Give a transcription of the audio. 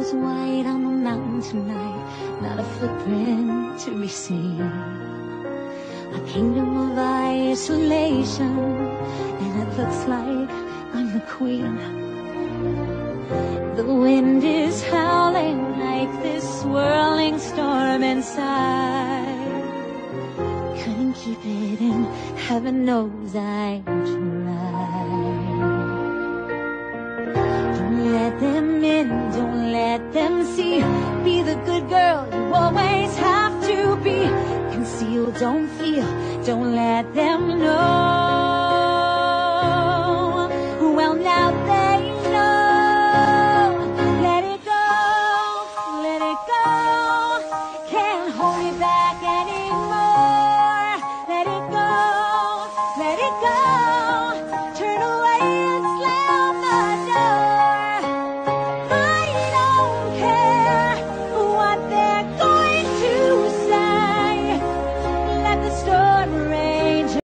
is white on the mountain tonight, not a footprint to be seen. A kingdom of isolation, and it looks like I'm the queen. The wind is howling like this swirling storm inside. Couldn't keep it in, heaven knows I tried. Don't let them in, don't let them see. Be the good girl you always have to be. Conceal, don't feel, don't let them know.